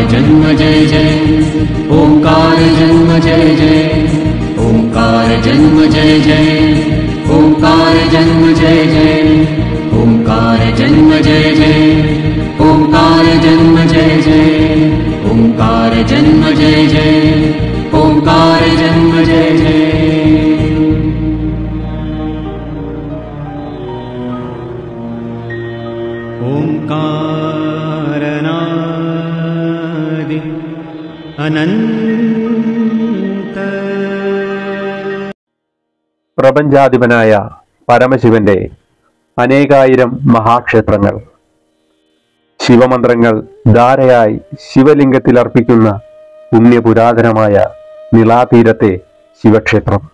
जन्म जय जय, ओंकार जन्म जय जय, ओंकार जन्म जय जय, ओंकार जन्म जय जय, ओंकार जन्म जय जय, ओंकार जन्म जय जय, ओंकार जन्म जय जय, ओंकार जन्म जय जय। ओंकारनादि अनंत। പ്രപഞ്ചാധിപനായ പരമശിവന്റെ അനേകായിരം മഹാക്ഷേത്രങ്ങൾ, ശിവമന്ത്രങ്ങൾ ധാരയായി ശിവലിംഗത്തിൽ അർപ്പിക്കുന്ന പുണ്യപുരാതനമായ നിളാതീരത്തെ ശിവക്ഷേത്രം.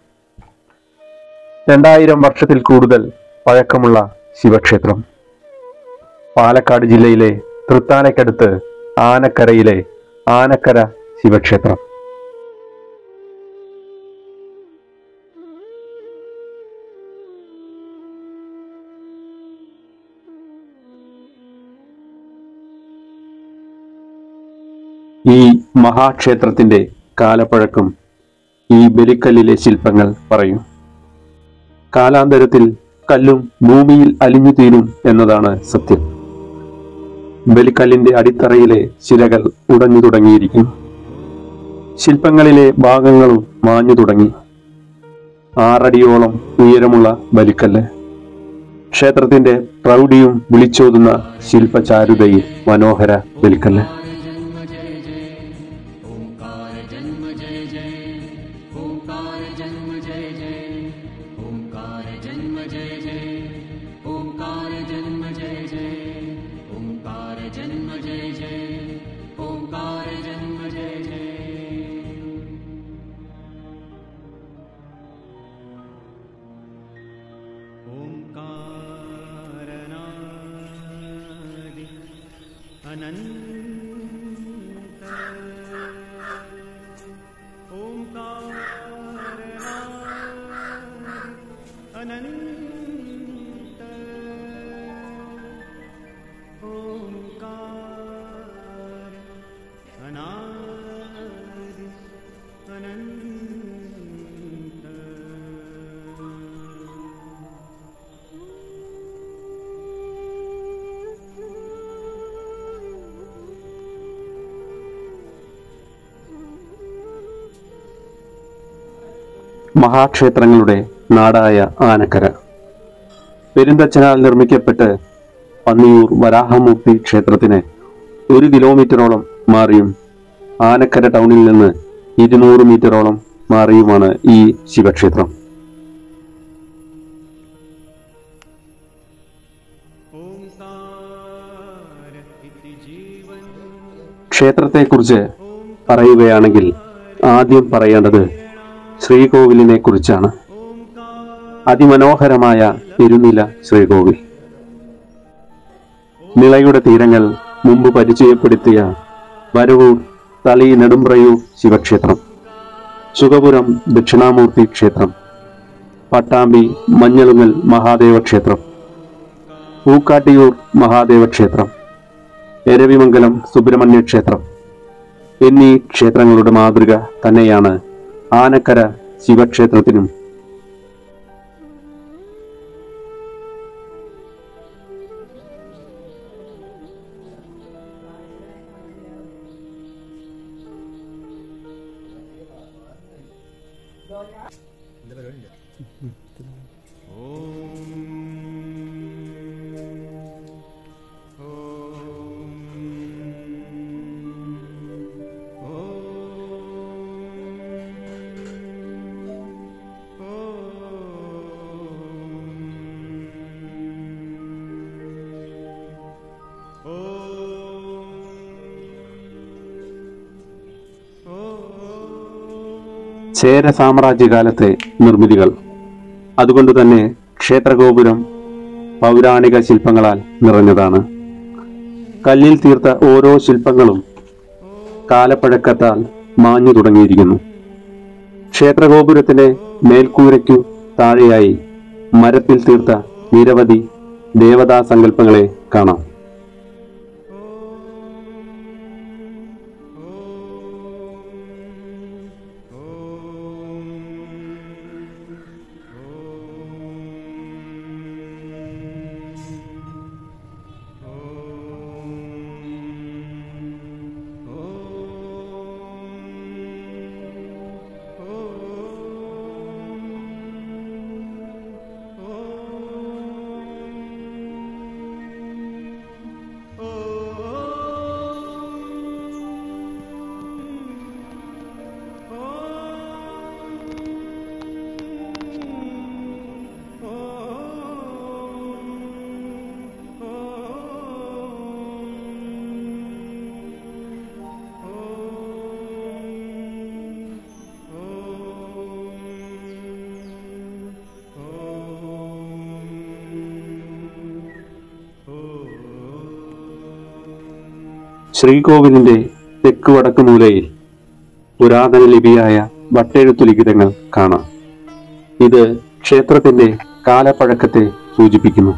2000 വർഷത്തിൽ കൂടുതൽ പഴക്കമുള്ള ശിവക്ഷേത്രം. പാലക്കാട് ജില്ലയിലെ തൃത്താലയ്ക്കടുത്ത് ആനക്കരയിലെ ആനക്കര ശിവക്ഷേത്രം. ഈ മഹാക്ഷേത്രത്തിന്റെ കാലപ്പഴക്കം ഈ ബലിക്കല്ലിലെ ശില്പങ്ങൾ പറയും. കാലാന്തരത്തിൽ കല്ലും ഭൂമിയിൽ അലിഞ്ഞു തീരും എന്നതാണ് സത്യം. ബലിക്കല്ലിന്റെ അടിത്തറയിലെ ശിലകൾ ഉടഞ്ഞു തുടങ്ങിയിരിക്കുന്നു. ശില്പങ്ങളിലെ ഭാഗങ്ങളും മാഞ്ഞു തുടങ്ങി. 6 അടിയോളം ഉയരമുള്ള ബലിക്കല്ല്. ക്ഷേത്രത്തിന്റെ പ്രൗഢിയും വിളിച്ചോതുന്ന ശില്പചാരുതയിൽ മനോഹര ബലിക്കല്ല്. ओंकारनादि अनंत। ओंकारनादि अनंत। ओंकार अनादि अनंत। മഹാക്ഷേത്രങ്ങളുടെ നാടായ ആനക്കര. പെരുന്തച്ചനാൽ നിർമ്മിക്കപ്പെട്ട് പന്നിയൂർ വരാഹമൂർത്തി ക്ഷേത്രത്തിന് 1 കിലോമീറ്ററോളം മാറിയും ആനക്കര ടൗണിൽ നിന്ന് 200 മീറ്ററോളം മാറിയുമാണ് ഈ ശിവക്ഷേത്രം. ക്ഷേത്രത്തെക്കുറിച്ച് പറയുകയാണെങ്കിൽ ആദ്യം പറയേണ്ടത് ശ്രീകോവിലിനെ കുറിച്ചാണ്. അതിമനോഹരമായ ഇരുനില ശ്രീകോവിൽ. നിളയുടെ തീരങ്ങൾ മുമ്പ് പരിചയപ്പെടുത്തിയ വരവൂർ തളി നെടുമ്പ്രയൂർ ശിവക്ഷേത്രം, സുഗപുരം ദക്ഷിണാമൂർത്തി ക്ഷേത്രം, പട്ടാമ്പി മഞ്ഞളുങ്ങൽ മഹാദേവ ക്ഷേത്രം, പൂക്കാട്ടിയൂർ മഹാദേവ ക്ഷേത്രം, എരവിമംഗലം സുബ്രഹ്മണ്യ ക്ഷേത്രം എന്നീ ക്ഷേത്രങ്ങളുടെ മാതൃക തന്നെയാണ് ആനക്കര ശിവക്ഷേത്രത്തിനും. ചേര സാമ്രാജ്യകാലത്തെ നിർമ്മിതികൾ. അതുകൊണ്ട് തന്നെ ക്ഷേത്രഗോപുരം പൗരാണിക ശില്പങ്ങളാൽ നിറഞ്ഞതാണ്. കല്ലിൽ തീർത്ത ഓരോ ശില്പങ്ങളും കാലപ്പഴക്കത്താൽ മാഞ്ഞു തുടങ്ങിയിരിക്കുന്നു. ക്ഷേത്രഗോപുരത്തിന്റെ മേൽക്കൂരയ്ക്കു താഴെയായി മരത്തിൽ തീർത്ത നിരവധി ദേവതാ സങ്കല്പങ്ങളെ കാണാം. ശ്രീകോവിലിന്റെ തെക്ക് വടക്ക് മൂലയിൽ പുരാതന ലിപിയായ വട്ടെഴുത്തു ലിഖിതങ്ങൾ കാണാം. ഇത് ക്ഷേത്രത്തിന്റെ കാലപ്പഴക്കത്തെ സൂചിപ്പിക്കുന്നു.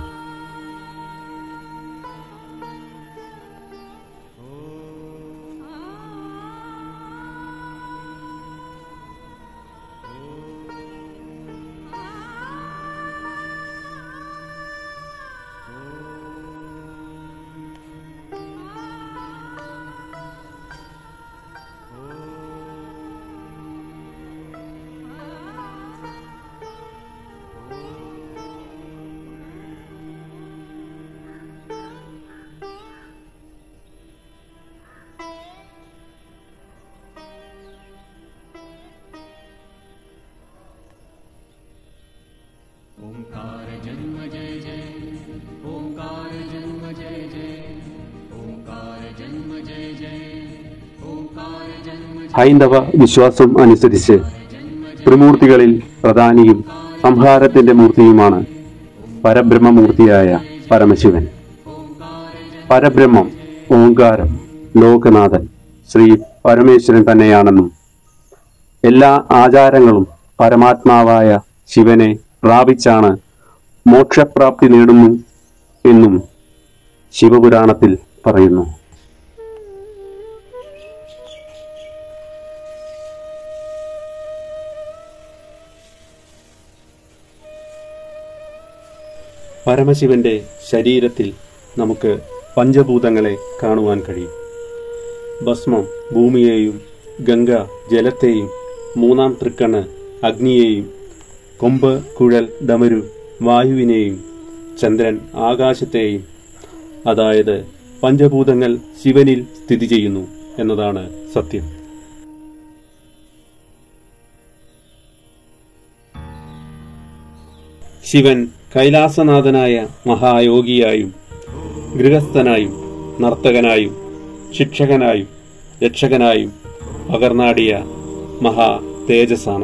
ओंकार जन्म जय जय, ओंकार जन्म जय जय, ओंकार जन्म जय जय, ओंकार जन्म जय ഹൈന്ദവ വിശ്വാസം അനുസരിച്ച് ത്രിമൂർത്തികളിൽ പ്രധാനിയും സംഹാരത്തിന്റെ മൂർത്തിയുമാണ് പരബ്രഹ്മമൂർത്തിയായ പരമശിവൻ. പരബ്രഹ്മം, ഓങ്കാരം, ലോകനാഥൻ ശ്രീ പരമേശ്വരൻ തന്നെയാണെന്നും എല്ലാ ആചാരങ്ങളും പരമാത്മാവായ ശിവനെ പ്രാപിച്ചാണ് മോക്ഷപ്രാപ്തി നേടുന്നു എന്നും ശിവപുരാണത്തിൽ പറയുന്നു. പരമശിവന്റെ ശരീരത്തിൽ നമുക്ക് പഞ്ചഭൂതങ്ങളെ കാണുവാൻ കഴിയും. ഭസ്മം ഭൂമിയെയും, ഗംഗ ജലത്തെയും, മൂന്നാം തൃക്കണ്ണ് അഗ്നിയെയും, കൊമ്പ് കുഴൽ ഡമരു വായുവിനെയും, ചന്ദ്രൻ ആകാശത്തെയും, അതായത് പഞ്ചഭൂതങ്ങൾ ശിവനിൽ സ്ഥിതി ചെയ്യുന്നു എന്നതാണ് സത്യം. ശിവൻ കൈലാസനാഥനായ മഹായോഗിയായും ഗൃഹസ്ഥനായും നർത്തകനായും ശിക്ഷകനായും രക്ഷകനായും പകർന്നാടിയ മഹാ തേജസ്സാണ്.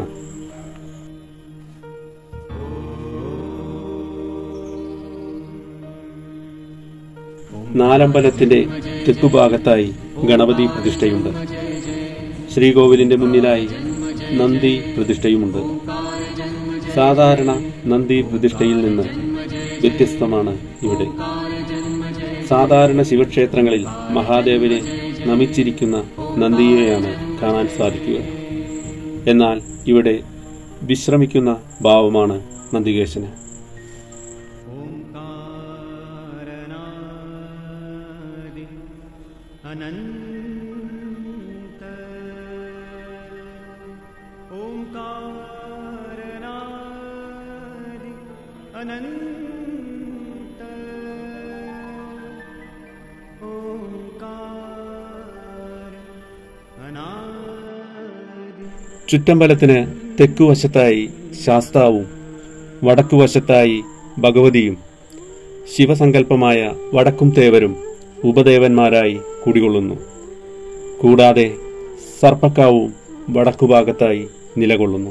നാലമ്പലത്തിന്റെ തെക്കുഭാഗത്തായി ഗണപതി പ്രതിഷ്ഠയുണ്ട്. ശ്രീകോവിലിന്റെ മുന്നിലായി നന്ദി പ്രതിഷ്ഠയുമുണ്ട്. സാധാരണ നന്ദി പ്രതിഷ്ഠയിൽ നിന്ന് വ്യത്യസ്തമാണ് ഇവിടെ. സാധാരണ ശിവക്ഷേത്രങ്ങളിൽ മഹാദേവനെ നമിച്ചിരിക്കുന്ന നന്ദിയെയാണ് കാണാൻ സാധിക്കുക. എന്നാൽ ഇവിടെ വിശ്രമിക്കുന്ന ഭാവമാണ് നന്ദികേശന്. अनंत ओंकारनादि अनंत ओंकार अनादि. ചുറ്റമ്പലത്തിന് തെക്കുവശത്തായി ശാസ്താവും വടക്കുവശത്തായി ഭഗവതിയും ശിവസങ്കല്പമായ വടക്കും തേവരും ഉപദേവന്മാരായി കുടികൊള്ളുന്നു. കൂടാതെ സർപ്പക്കാവും വടക്കുഭാഗത്തായി നിലകൊള്ളുന്നു.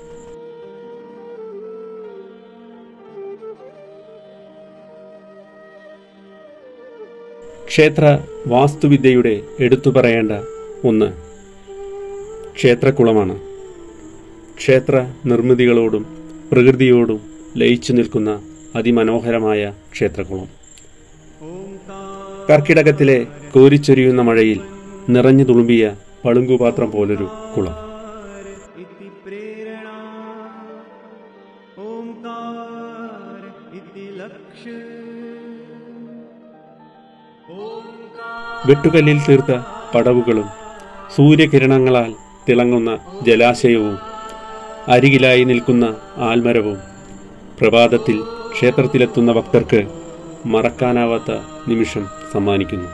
ക്ഷേത്ര വാസ്തുവിദ്യയുടെ എടുത്തു പറയേണ്ട ഒന്ന് ക്ഷേത്രക്കുളമാണ്. ക്ഷേത്ര നിർമ്മിതികളോടും പ്രകൃതിയോടും ലയിച്ചു നിൽക്കുന്ന അതിമനോഹരമായ ക്ഷേത്രക്കുളം. കർക്കിടകത്തിലെ കോരിച്ചൊരിയുന്ന മഴയിൽ നിറഞ്ഞു തുളുമ്പിയ പളുങ്കുപാത്രം പോലൊരു കുളം. इति प्रेरणा ओंकार इति लक्ष्य ओंकार. വെട്ടുകല്ലിൽ തീർത്ത പടവുകളും സൂര്യകിരണങ്ങളാൽ തിളങ്ങുന്ന ജലാശയവും അരികിലായി നിൽക്കുന്ന ആൽമരവും പ്രഭാതത്തിൽ ക്ഷേത്രത്തിലെത്തുന്ന ഭക്തർക്ക് മറക്കാനാവാത്ത നിമിഷം സമ്മാനിക്കുന്നു.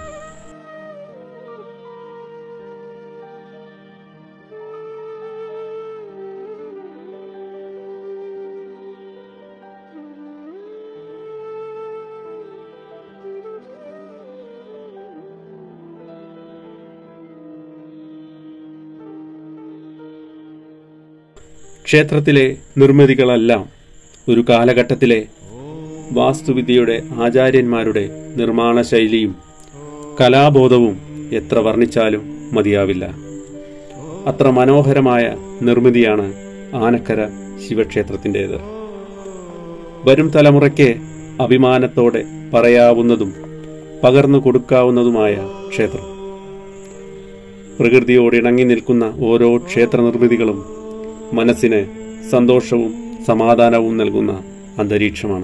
ക്ഷേത്രത്തിലെ നിർമ്മിതികളെല്ലാം ഒരു കാലഘട്ടത്തിലെ വാസ്തുവിദ്യയുടെ ആചാര്യന്മാരുടെ നിർമ്മാണ ശൈലിയും കലാബോധവും എത്ര വർണ്ണിച്ചാലും മതിയാവില്ല. അത്ര മനോഹരമായ നിർമ്മിതിയാണ് ആനക്കര ശിവക്ഷേത്രത്തിൻ്റേത്. വരും തലമുറയ്ക്ക് അഭിമാനത്തോടെ പറയാവുന്നതും പകർന്നു കൊടുക്കാവുന്നതുമായ ക്ഷേത്രം. പ്രകൃതിയോട് ഇണങ്ങി നിൽക്കുന്ന ഓരോ ക്ഷേത്ര നിർമ്മിതികളും മനസ്സിന് സന്തോഷവും സമാധാനവും നൽകുന്ന അന്തരീക്ഷമാണ്.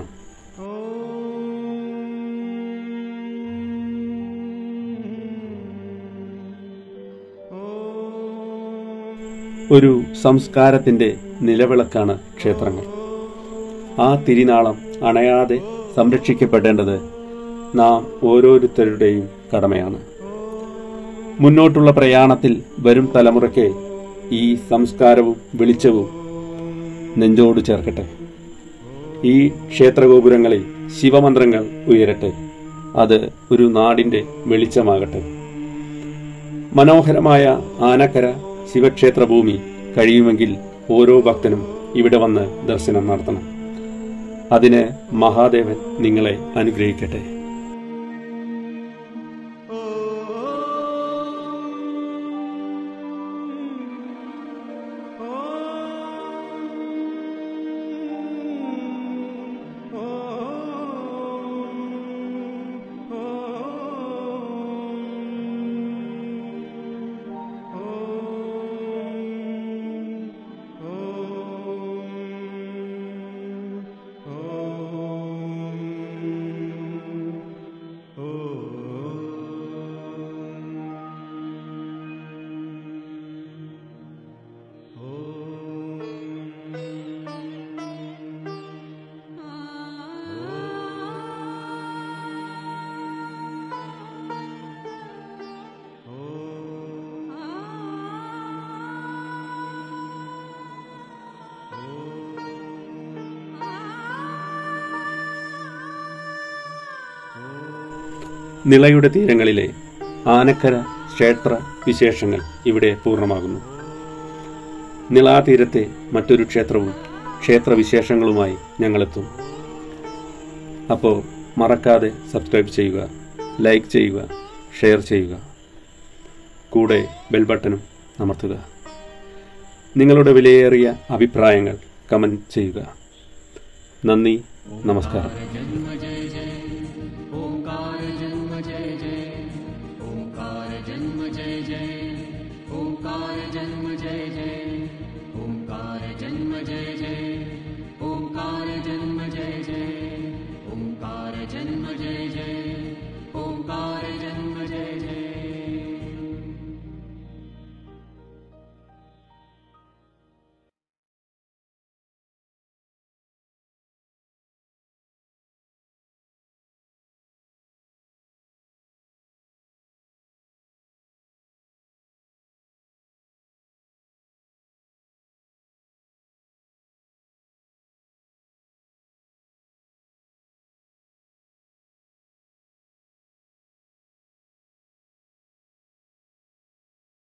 ഒരു സംസ്കാരത്തിൻ്റെ നിലവിളക്കാണ് ക്ഷേത്രങ്ങൾ. ആ തിരിനാളം അണയാതെ സംരക്ഷിക്കപ്പെടേണ്ടത് നാം ഓരോരുത്തരുടെയും കടമയാണ്. മുന്നോട്ടുള്ള പ്രയാണത്തിൽ വരും തലമുറയ്ക്ക് ഈ സംസ്കാരവും വെളിച്ചവും നെഞ്ചോട് ചേർക്കട്ടെ. ഈ ക്ഷേത്രഗോപുരങ്ങളിൽ ശിവമന്ത്രങ്ങൾ ഉയരട്ടെ. അത് ഒരു നാടിൻ്റെ വെളിച്ചമാകട്ടെ. മനോഹരമായ ആനക്കര ശിവക്ഷേത്ര ഭൂമി കഴിയുമെങ്കിൽ ഓരോ ഭക്തനും ഇവിടെ വന്ന് ദർശനം നടത്തണം. അതിന് മഹാദേവൻ നിങ്ങളെ അനുഗ്രഹിക്കട്ടെ. നിളയുടെ തീരങ്ങളിലെ ആനക്കര ക്ഷേത്ര വിശേഷങ്ങൾ ഇവിടെ പൂർണ്ണമാകുന്നു. നിളാതീരത്തെ മറ്റൊരു ക്ഷേത്രവും ക്ഷേത്രവിശേഷങ്ങളുമായി ഞങ്ങളെത്തും. അപ്പോൾ മറക്കാതെ സബ്സ്ക്രൈബ് ചെയ്യുക, ലൈക്ക് ചെയ്യുക, ഷെയർ ചെയ്യുക. കൂടെ ബെൽ ബട്ടണും അമർത്തുക. നിങ്ങളുടെ വിലയേറിയ അഭിപ്രായങ്ങൾ കമൻറ്റ് ചെയ്യുക. നന്ദി, നമസ്കാരം. ओंकार जन्म जय जय, ओंकार जन्म जय जय, ओंकार जन्म जय जय, ओंकार जन्म जय जय, ओंकार जन्म जय जय, ओंकार जन्म जय जय, ओंकार